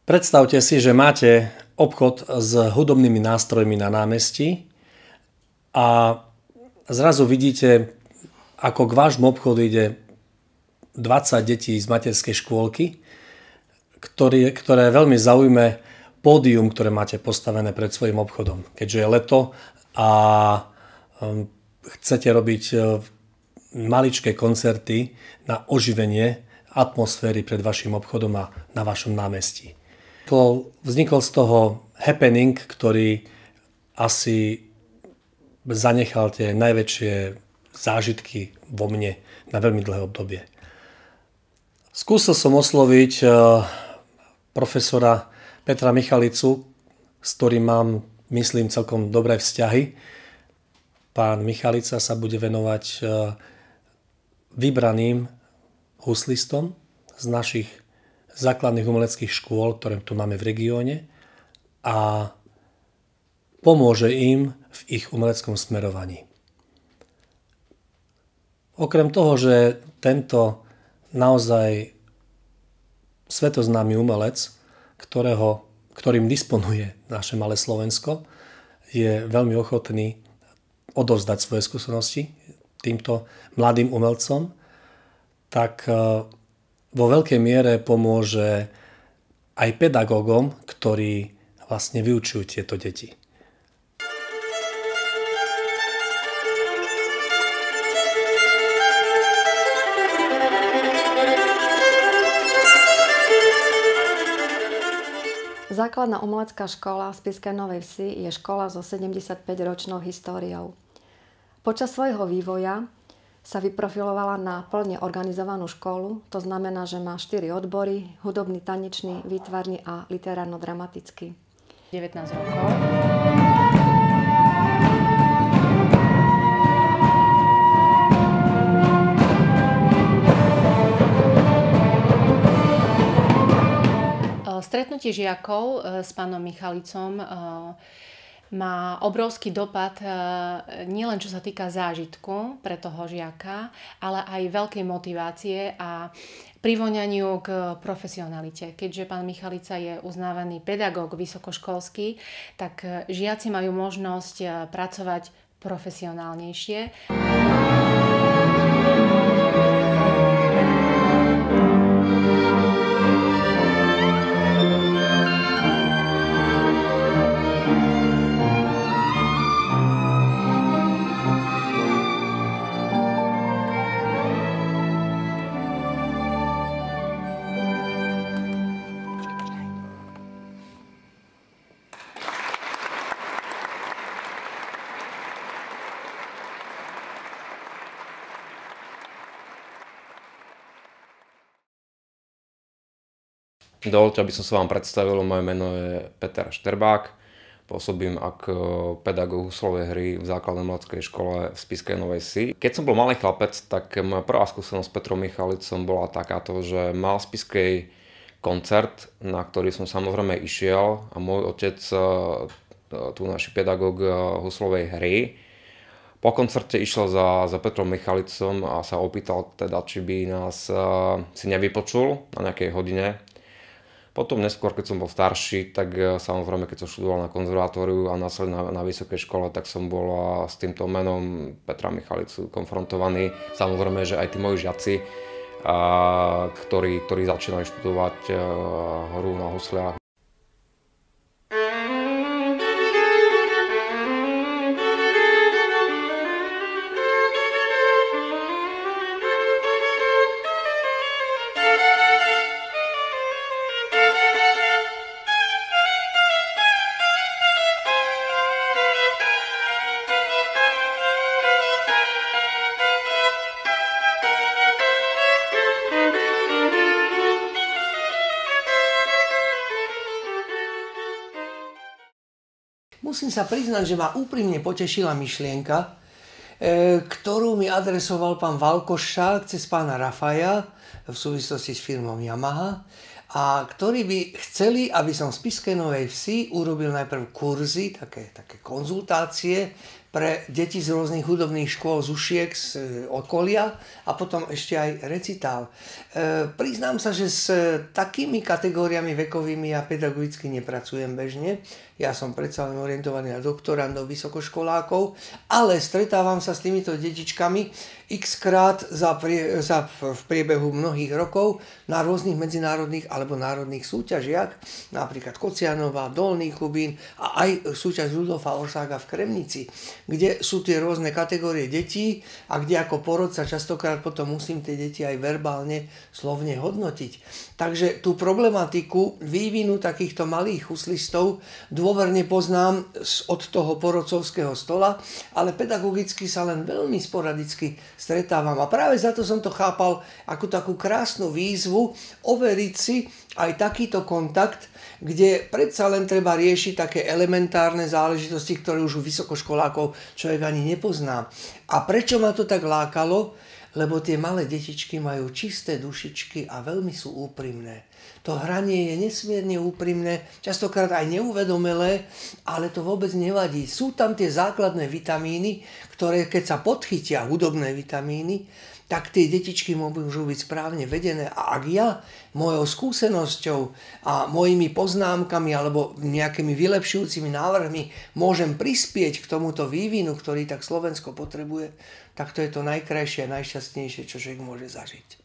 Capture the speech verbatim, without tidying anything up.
Predstavte si, že máte obchod s hudobnými nástrojmi na námestí a zrazu vidíte, ako k vášmu obchodu ide dvadsať detí z materskej škôlky, ktoré, ktoré veľmi zaujme pódium, ktoré máte postavené pred svojim obchodom. Keďže je leto a um, chcete robiť uh, maličké koncerty na oživenie atmosféry pred vašim obchodom a na vašom námestí. Vznikol z toho happening, ktorý asi zanechal tie najväčšie zážitky vo mne na veľmi dlhé obdobie. Skúsil som osloviť profesora Petra Michalicu, s ktorým mám, myslím, celkom dobré vzťahy. Pán Michalica sa bude venovať vybraným huslistom z našich základných umeleckých škôl, ktoré tu máme v regióne, a pomôže im v ich umeleckom smerovaní. Okrem toho, že tento naozaj svetoznámy umelec, ktorého, ktorým disponuje naše malé Slovensko, je veľmi ochotný odovzdať svoje skúsenosti týmto mladým umelcom, tak vo veľkej miere pomôže aj pedagógom, ktorí vlastne vyučujú tieto deti. Základná umelecká škola v Spišskej Novej Vsi je škola so sedemdesiatpäťročnou históriou. Počas svojho vývoja sa vyprofilovala na plne organizovanú školu, to znamená, že má štyri odbory: hudobný, tanečný, výtvarný a literárno-dramatický. devätnásť rokov. Stretnutie žiakov s pánom Michalicom má obrovský dopad nielen čo sa týka zážitku pre toho žiaka, ale aj veľkej motivácie a privoňaniu k profesionalite. Keďže pán Michalica je uznávaný pedagóg vysokoškolský, tak žiaci majú možnosť pracovať profesionálnejšie. Dovoľte, aby som sa vám predstavil. Moje meno je Peter Šterbák. Pôsobím ako pedagóg huslovej hry v základnej umeleckej škole v Spišskej Novej Vsi. Keď som bol malý chlapec, tak moja prvá skúsenosť s Petrom Michalicom bola takáto, že mal v Spišskej koncert, na ktorý som samozrejme išiel, a môj otec, tu náš pedagóg huslovej hry, po koncerte išiel za, za Petrom Michalicom a sa opýtal teda, či by nás si nevypočul na nejakej hodine. Potom neskôr, keď som bol starší, tak samozrejme, keď som študoval na konzervatóriu a následne na, na vysokej škole, tak som bol s týmto menom Petra Michalicu konfrontovaný. Samozrejme, že aj tí moji žiaci, a, ktorí, ktorí začínali študovať a, hru na husliach. Musím sa priznať, že ma úprimne potešila myšlienka, e, ktorú mi adresoval pán Valkošák cez pána Rafaja v súvislosti s firmou Yamaha, a ktorí by chceli, aby som v Spišskej Novej Vsi urobil najprv kurzy, také, také konzultácie pre deti z rôznych hudobných škôl, z Ušiek, z okolia a potom ešte aj recitál. E, priznám sa, že s takými kategóriami vekovými ja pedagogicky nepracujem bežne. Ja som predsa len orientovaný na doktorandov, vysokoškolákov, ale stretávam sa s týmito detičkami x krát za, prie, za v priebehu mnohých rokov na rôznych medzinárodných alebo národných súťažiach, napríklad Kocianova, Dolný Kubín a aj súťaž Rudolfa Orsága v Kremnici, kde sú tie rôzne kategórie detí a kde ako porodca častokrát potom musím tie deti aj verbálne, slovne hodnotiť. Takže tú problematiku vývinu takýchto malých huslistov dôverne poznám od toho porodcovského stola, ale pedagogicky sa len veľmi sporadicky stretávam. A práve za to som to chápal ako takú krásnu výzvu overiť si aj takýto kontakt, kde predsa len treba riešiť také elementárne záležitosti, ktoré už u vysokoškolákov človek ani nepozná. A prečo ma to tak lákalo? Lebo tie malé detičky majú čisté dušičky a veľmi sú úprimné. To hranie je nesmierne úprimné, častokrát aj neuvedomelé, ale to vôbec nevadí. Sú tam tie základné vitamíny, ktoré keď sa podchytia, hudobné vitamíny, tak tie detičky môžu byť správne vedené. A ak ja mojou skúsenosťou a mojimi poznámkami alebo nejakými vylepšujúcimi návrhmi môžem prispieť k tomuto vývinu, ktorý tak Slovensko potrebuje, tak to je to najkrajšie a najšťastnejšie, čo človek môže zažiť.